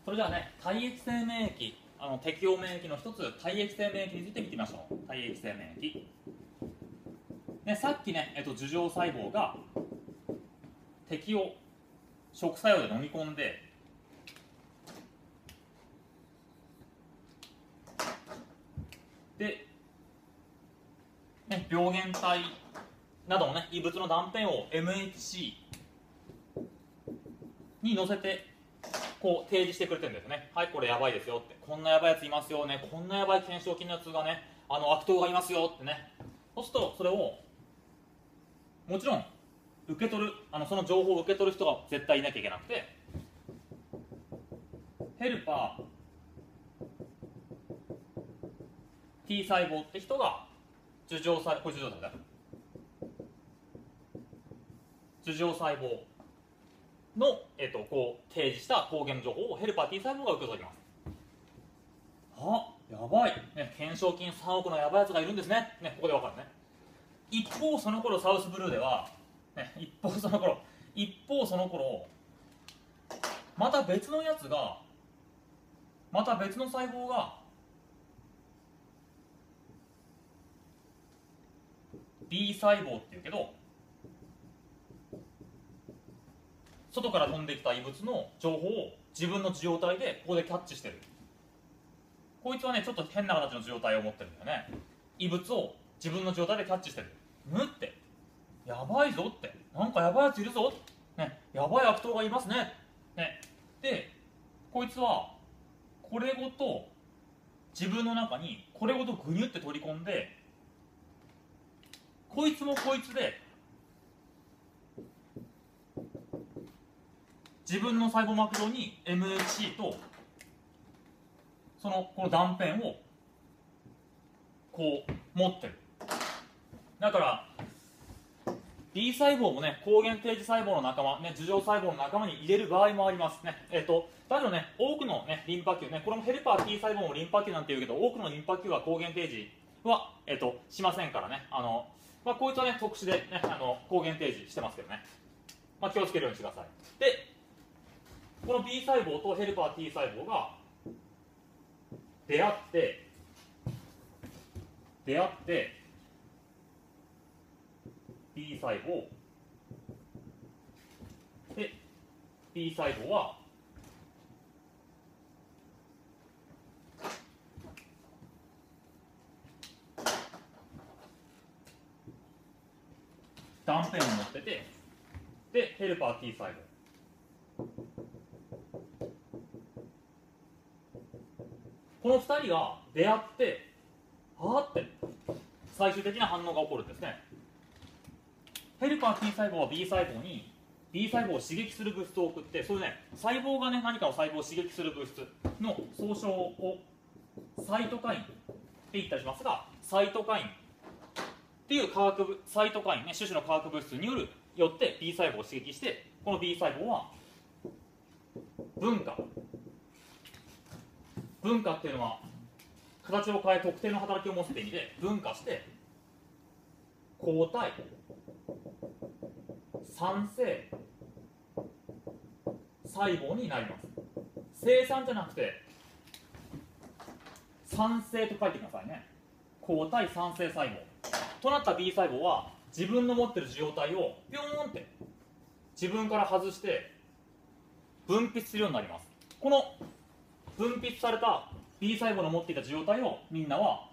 それじゃあね、体液性免疫、適応免疫の一つ、体液性免疫について見てみましょう。体液性免疫。ね、さっきね、樹状細胞が敵を食作用で飲み込んで、で、ね、病原体などのね、異物の断片を MHC に乗せてこう提示してくれてるんですね。はい、これやばいですよって、こんなやばいやついますよね、こんなやばい懸賞金のやつがね、悪党がいますよってね。そうするとそれをもちろん受け取る、その情報を受け取る人が絶対いなきゃいけなくて、ヘルパー T 細胞って人が樹状細胞、これ樹状細胞だ、樹状細胞の、こう提示した抗原情報をヘルパー T 細胞が受け取ります。あ、やばい、ね、懸賞金3億のやばいやつがいるんですね。ね、ここで分かるね。一方その頃サウスブルーでは、ね、一方その頃また別のやつが、また別の細胞が B 細胞っていうけど、外から飛んできた異物の情報を自分の受容体でここでキャッチしてる。こいつはね、ちょっと変な形の受容体を持ってるんだよね。異物を自分の受容体でキャッチしてる。むって、やばいぞって、なんかやばいやついるぞ、ね、やばい悪党がいますね。ね、で、こいつはこれごと自分の中にこれごとグニュって取り込んで、こいつもこいつで自分の細胞膜上に MHC とこの断片をこう持ってる。だから B 細胞もね、抗原提示細胞の仲間、ね、樹状細胞の仲間に入れる場合もありますね。だけどね、多くの、ね、リンパ球ね、これもヘルパー T 細胞もリンパ球なんていうけど、多くのリンパ球は抗原提示は、しませんからね。こいつはね、特殊で、ね、抗原提示してますけどね。気をつけるようにしてください。で、この B 細胞とヘルパー T 細胞が出会って B 細胞で B 細胞は断片を持ってて、でヘルパー T 細胞、この2人が出会って、はあって最終的な反応が起こるんですね。ヘルパー T 細胞は B 細胞に B 細胞を刺激する物質を送って、それね、細胞がね、何かの細胞を刺激する物質の総称をサイトカインって言ったりしますが、サイトカインっていうサイトカインね、種々の化学物質によって B 細胞を刺激して、この B 細胞は分化っていうのは形を変え特定の働きを持つって意味で、分化して抗体、産生細胞になります。生産じゃなくて産生と書いてくださいね。抗体産生細胞となった B 細胞は、自分の持っている受容体をピョーンって自分から外して分泌するようになります。この分泌された B 細胞の持っていた受容体をみんなは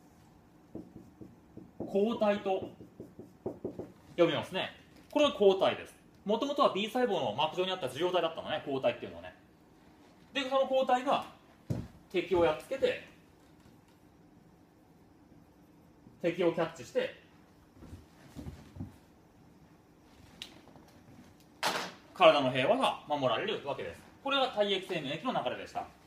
抗体と呼びますね。これは抗体です。もともとは B 細胞の膜上にあった受容体だったのね、抗体っていうのはね。で、その抗体が敵をやっつけて、敵をキャッチして体の平和が守られるわけです。これが体液性免疫の流れでした。